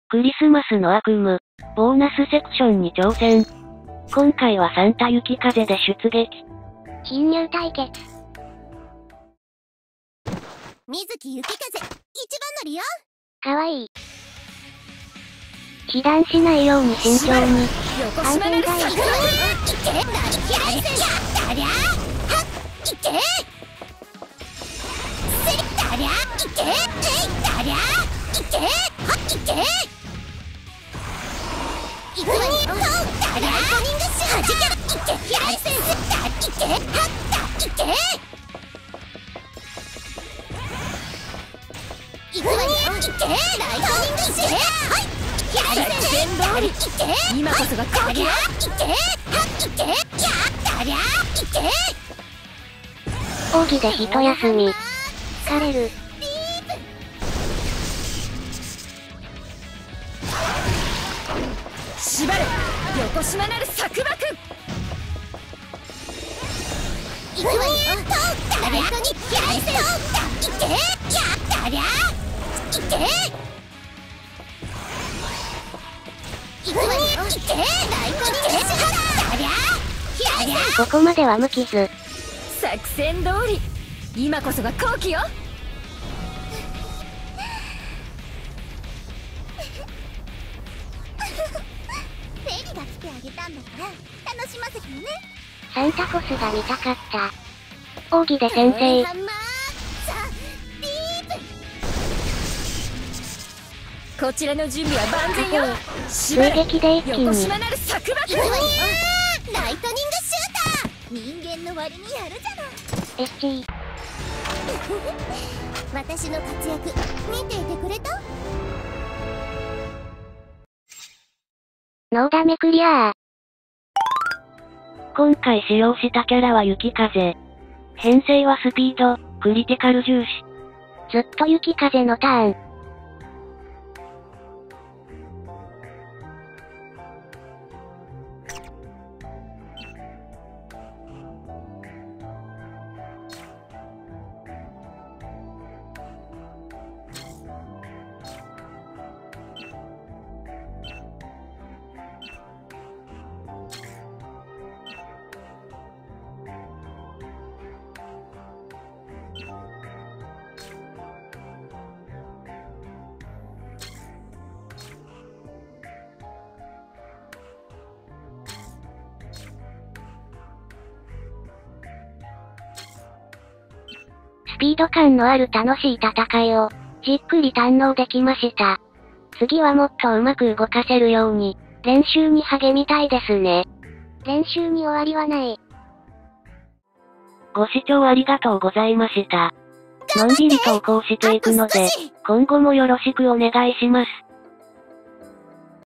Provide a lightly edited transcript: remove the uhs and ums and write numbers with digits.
クリスマスの悪夢、ボーナスセクションに挑戦。今回はサンタ雪風で出撃。 侵入対決。 水木雪風、一番乗りよ。 かわいい。被弾しないように慎重に。安全第一。 いけ、だりゃはっ、いけせりだりゃ、いけ、だりゃ、いけ、はっ、いけいくわよ、だりゃ、はじけろ、いけ、平井先生、だ、いけ、はっ、だ、いけいくわよ、いけ、ライトニングシュー、はい、平井先生、だり、いけ、今こそが好機よ、いけ、はっ、いけ、やだりゃ、いけ奥義で一休み。疲れる。 縛れ、横島なる束縛。いくわよ、と、だりゃ、に、平井先生、いけ、やだりゃ、いけいくわよ、いけ、ライトに、だりゃ、平井先生。 ここまでは無傷。 作戦通り、今こそが好機よ。フェリが来てあげたんだから楽しませてね。 サンタコスが見たかった。奥義で先生。 こちらの準備は万全よ。 追撃で一気に。 横島なる束縛。ライトニングシューター。人間の割にやるじゃない。 SG 私の活躍見ていてくれた？ ノーダメクリアー。 今回使用したキャラは雪風。編成はスピード、クリティカル重視。 ずっと雪風のターン。スピード感のある楽しい戦いを、じっくり堪能できました。次はもっとうまく動かせるように、練習に励みたいですね。練習に終わりはない。 ご視聴ありがとうございました。のんびり投稿していくので、今後もよろしくお願いします。